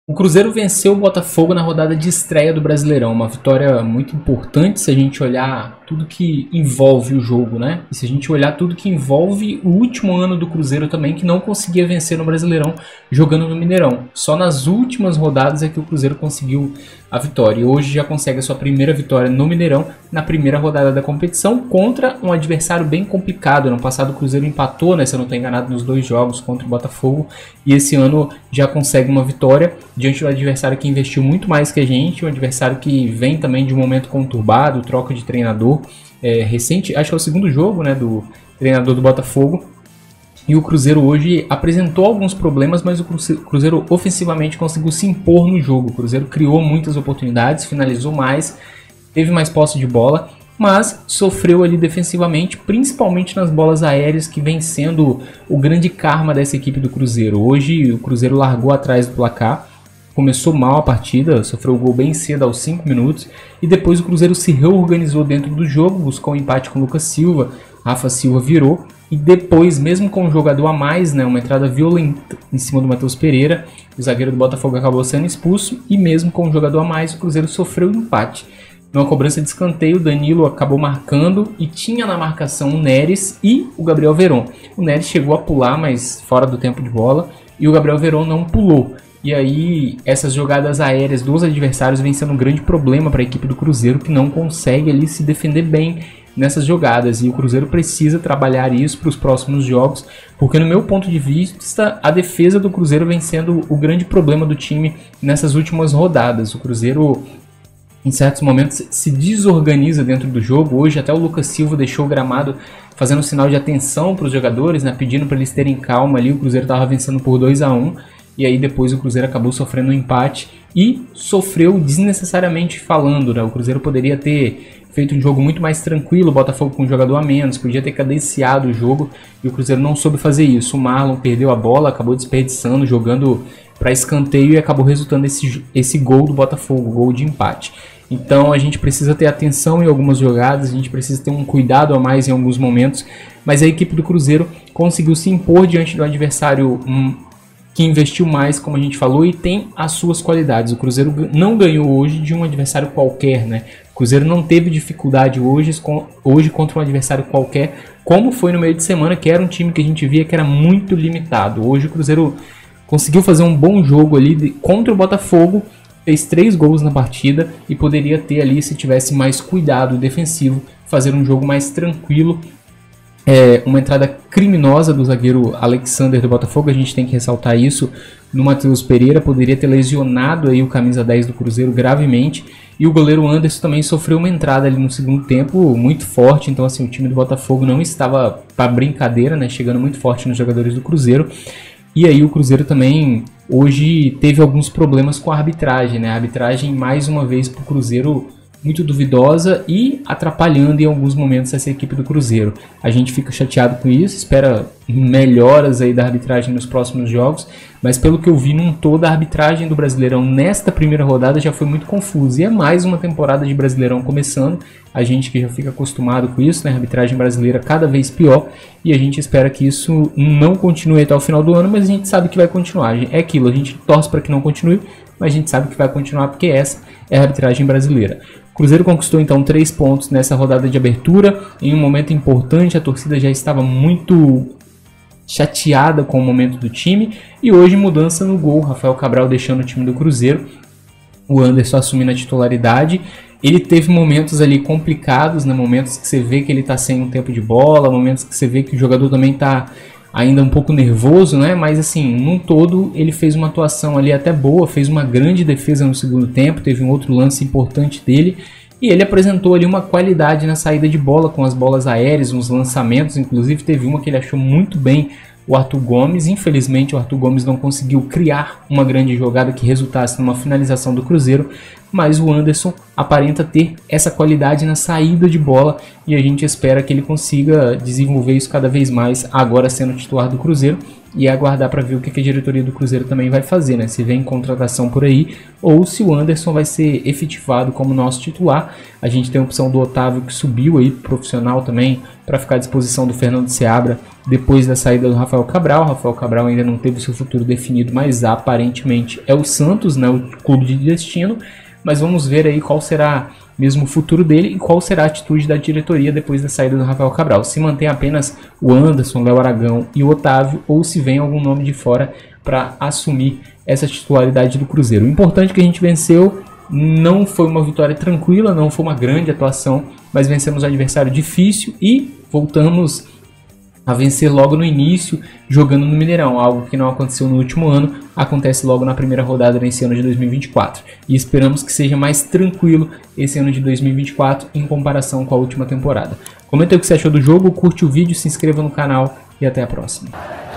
O Cruzeiro venceu o Botafogo na rodada de estreia do Brasileirão, uma vitória muito importante se a gente olhar tudo que envolve o jogo, né? E se a gente olhar tudo que envolve o último ano do Cruzeiro também, que não conseguia vencer no Brasileirão jogando no Mineirão. Só nas últimas rodadas é que o Cruzeiro conseguiu a vitória. E hoje já consegue a sua primeira vitória no Mineirão, na primeira rodada da competição, contra um adversário bem complicado. Ano passado o Cruzeiro empatou, né, se eu não estou enganado, nos 2 jogos contra o Botafogo. E esse ano já consegue uma vitória diante do adversário que investiu muito mais que a gente, um adversário que vem também de um momento conturbado, troca de treinador recente, acho que é o segundo jogo, né, do treinador do Botafogo. E o Cruzeiro hoje apresentou alguns problemas, mas o Cruzeiro ofensivamente conseguiu se impor no jogo. O Cruzeiro criou muitas oportunidades, finalizou mais, teve mais posse de bola, mas sofreu ali defensivamente, principalmente nas bolas aéreas, que vem sendo o grande karma dessa equipe do Cruzeiro. Hoje o Cruzeiro largou atrás do placar, começou mal a partida, sofreu o gol bem cedo aos 5 minutos, e depois o Cruzeiro se reorganizou dentro do jogo, buscou um empate com o Lucas Silva, Rafa Silva virou, e depois, mesmo com um jogador a mais, né, uma entrada violenta em cima do Matheus Pereira, o zagueiro do Botafogo acabou sendo expulso, e mesmo com um jogador a mais, o Cruzeiro sofreu empate. Numa cobrança de escanteio, o Danilo acabou marcando e tinha na marcação o Neres e o Gabriel Veron. O Neres chegou a pular, mas fora do tempo de bola, e o Gabriel Veron não pulou. E aí, essas jogadas aéreas dos adversários vem sendo um grande problema para a equipe do Cruzeiro, que não consegue ali se defender bem nessas jogadas. E o Cruzeiro precisa trabalhar isso para os próximos jogos, porque no meu ponto de vista, a defesa do Cruzeiro vem sendo o grande problema do time nessas últimas rodadas. O Cruzeiro, em certos momentos, se desorganiza dentro do jogo. Hoje até o Lucas Silva deixou o gramado fazendo um sinal de atenção para os jogadores, né, pedindo para eles terem calma ali. O Cruzeiro estava vencendo por 2-1. E aí depois o Cruzeiro acabou sofrendo um empate e sofreu desnecessariamente falando, né? O Cruzeiro poderia ter feito um jogo muito mais tranquilo, o Botafogo com um jogador a menos, podia ter cadenciado o jogo, e o Cruzeiro não soube fazer isso. O Marlon perdeu a bola, acabou desperdiçando, jogando para escanteio, e acabou resultando esse gol do Botafogo, gol de empate. Então a gente precisa ter atenção em algumas jogadas, a gente precisa ter um cuidado a mais em alguns momentos, mas a equipe do Cruzeiro conseguiu se impor diante do adversário que investiu mais, como a gente falou, e tem as suas qualidades. O Cruzeiro não ganhou hoje de um adversário qualquer, né? O Cruzeiro não teve dificuldade hoje contra um adversário qualquer, como foi no meio de semana, que era um time que a gente via que era muito limitado. Hoje o Cruzeiro conseguiu fazer um bom jogo ali contra o Botafogo, fez 3 gols na partida e poderia ter ali, se tivesse mais cuidado defensivo, fazer um jogo mais tranquilo. Uma entrada criminosa do zagueiro Alexander do Botafogo, a gente tem que ressaltar isso, no Matheus Pereira, poderia ter lesionado aí o camisa 10 do Cruzeiro gravemente, e o goleiro Anderson também sofreu uma entrada ali no segundo tempo muito forte. Então assim, o time do Botafogo não estava para brincadeira, né, chegando muito forte nos jogadores do Cruzeiro. E aí o Cruzeiro também hoje teve alguns problemas com a arbitragem, né? A arbitragem mais uma vez para o Cruzeiro muito duvidosa e atrapalhando em alguns momentos essa equipe do Cruzeiro. A gente fica chateado com isso, espera melhoras aí da arbitragem nos próximos jogos, mas pelo que eu vi num todo, a arbitragem do Brasileirão nesta primeira rodada já foi muito confusa, e é mais uma temporada de Brasileirão começando, a gente que já fica acostumado com isso, né? A arbitragem brasileira cada vez pior, e a gente espera que isso não continue até o final do ano, mas a gente sabe que vai continuar. É aquilo, a gente torce para que não continue, mas a gente sabe que vai continuar, porque essa é a arbitragem brasileira. O Cruzeiro conquistou então 3 pontos nessa rodada de abertura, em um momento importante. A torcida já estava muito chateada com o momento do time, e hoje mudança no gol, Rafael Cabral deixando o time do Cruzeiro, o Anderson assumindo a titularidade. Ele teve momentos ali complicados, né? Momentos que você vê que ele está sem um tempo de bola, momentos que você vê que o jogador também está ainda um pouco nervoso, né? Mas assim, num todo ele fez uma atuação ali até boa, fez uma grande defesa no segundo tempo, teve um outro lance importante dele, e ele apresentou ali uma qualidade na saída de bola, com as bolas aéreas, uns lançamentos. Inclusive teve uma que ele achou muito bem, o Arthur Gomes. Infelizmente o Arthur Gomes não conseguiu criar uma grande jogada que resultasse numa finalização do Cruzeiro, mas o Anderson aparenta ter essa qualidade na saída de bola, e a gente espera que ele consiga desenvolver isso cada vez mais, agora sendo titular do Cruzeiro, e aguardar para ver o que a diretoria do Cruzeiro também vai fazer, né? Se vem contratação por aí ou se o Anderson vai ser efetivado como nosso titular. A gente tem a opção do Otávio, que subiu aí pro profissional também, para ficar à disposição do Fernando Seabra depois da saída do Rafael Cabral. O Rafael Cabral ainda não teve seu futuro definido, mas aparentemente é o Santos, né, o clube de destino. Mas vamos ver aí qual será mesmo o futuro dele e qual será a atitude da diretoria depois da saída do Rafael Cabral. Se mantém apenas o Anderson, Léo Aragão e o Otávio, ou se vem algum nome de fora para assumir essa titularidade do Cruzeiro. O importante é que a gente venceu. Não foi uma vitória tranquila, não foi uma grande atuação, mas vencemos um adversário difícil e voltamos a vencer logo no início, jogando no Mineirão, algo que não aconteceu no último ano, acontece logo na primeira rodada nesse ano de 2024. E esperamos que seja mais tranquilo esse ano de 2024 em comparação com a última temporada. Comenta o que você achou do jogo, curte o vídeo, se inscreva no canal e até a próxima.